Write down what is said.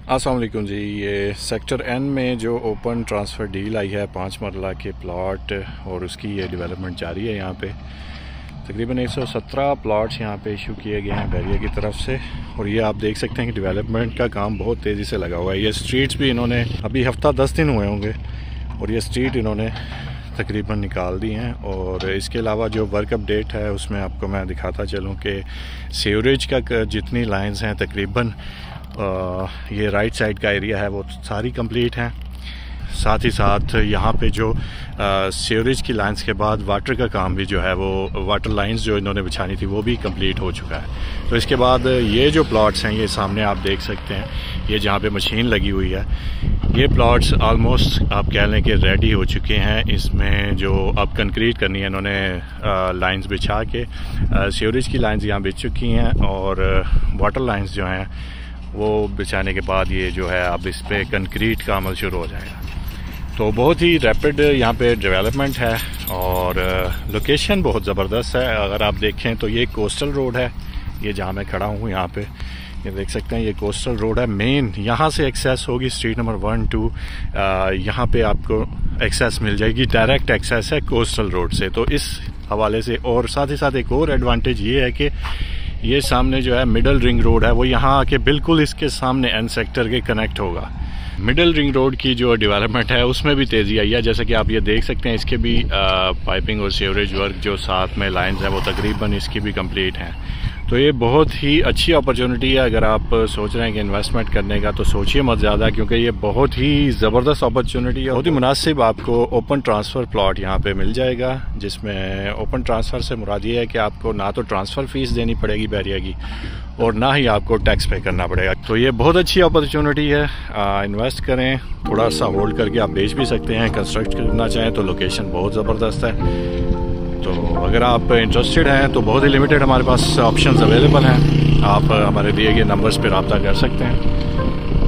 अस्सलाम वालेकुम जी। ये सेक्टर एन में जो ओपन ट्रांसफ़र डील आई है 5 मरला के प्लॉट और उसकी ये डेवलपमेंट जारी है। यहाँ पे तकरीबन 117 प्लॉट्स यहाँ पे इशू किए गए हैं बैरिया की तरफ से। और ये आप देख सकते हैं कि डेवलपमेंट का काम बहुत तेज़ी से लगा हुआ है। ये स्ट्रीट्स भी इन्होंने अभी हफ्ता 10 दिन हुए होंगे और ये स्ट्रीट इन्होंने तकरीबन निकाल दी हैं। और इसके अलावा जो वर्क अपडेट है उसमें आपको मैं दिखाता चलूँ कि सीवरेज का जितनी लाइंस हैं तकरीबन ये राइट साइड का एरिया है वो सारी कंप्लीट हैं। साथ ही साथ यहाँ पे जो सीवरेज की लाइंस के बाद वाटर का काम भी जो है वो वाटर लाइंस जो इन्होंने बिछानी थी वो भी कंप्लीट हो चुका है। तो इसके बाद ये जो प्लॉट्स हैं ये सामने आप देख सकते हैं, ये जहाँ पे मशीन लगी हुई है ये प्लॉट्स ऑलमोस्ट आप कह लें कि रेडी हो चुके हैं। इसमें जो अब कंक्रीट करनी है इन्होंने लाइंस बिछा के सीवरेज की लाइंस यहाँ बिछ चुकी हैं और वाटर लाइंस जो हैं वो बिछाने के बाद ये जो है अब इस पे कंक्रीट का अमल शुरू हो जाएगा। तो बहुत ही रैपिड यहाँ पे डेवलपमेंट है और लोकेशन बहुत ज़बरदस्त है। अगर आप देखें तो ये कोस्टल रोड है, ये जहाँ मैं खड़ा हूँ यहाँ पे ये देख सकते हैं, ये कोस्टल रोड है। मेन यहाँ से एक्सेस होगी स्ट्रीट नंबर 1, 2 यहाँ पे आपको एक्सेस मिल जाएगी, डायरेक्ट एक्सेस है कोस्टल रोड से। तो इस हवाले से और साथ ही साथ एक और एडवांटेज ये है कि ये सामने जो है मिडल रिंग रोड है वो यहाँ आके बिल्कुल इसके सामने एन सेक्टर के कनेक्ट होगा। मिडल रिंग रोड की जो डेवलपमेंट है उसमें भी तेज़ी आई है, जैसे कि आप ये देख सकते हैं। इसके भी पाइपिंग और सीवरेज वर्क जो साथ में लाइंस हैं वो तकरीबन इसकी भी कंप्लीट हैं। तो ये बहुत ही अच्छी अपॉर्चुनिटी है। अगर आप सोच रहे हैं कि इन्वेस्टमेंट करने का तो सोचिए मत ज़्यादा, क्योंकि ये बहुत ही ज़बरदस्त अपॉर्चुनिटी है। बहुत ही मुनासिब आपको ओपन ट्रांसफ़र प्लॉट यहाँ पे मिल जाएगा, जिसमें ओपन ट्रांसफ़र से मुराद ये है कि आपको ना तो ट्रांसफ़र फ़ीस देनी पड़ेगी बैरिया की और ना ही आपको टैक्स पे करना पड़ेगा। तो ये बहुत अच्छी अपॉर्चुनिटी है, इन्वेस्ट करें। थोड़ा सा होल्ड करके आप बेच भी सकते हैं। कंस्ट्रक्ट करना चाहें तो लोकेशन बहुत ज़बरदस्त है। तो अगर आप इंटरेस्टेड हैं तो बहुत ही लिमिटेड हमारे पास ऑप्शंस अवेलेबल हैं। आप हमारे दिए गए नंबर्स पर रब्ता कर सकते हैं।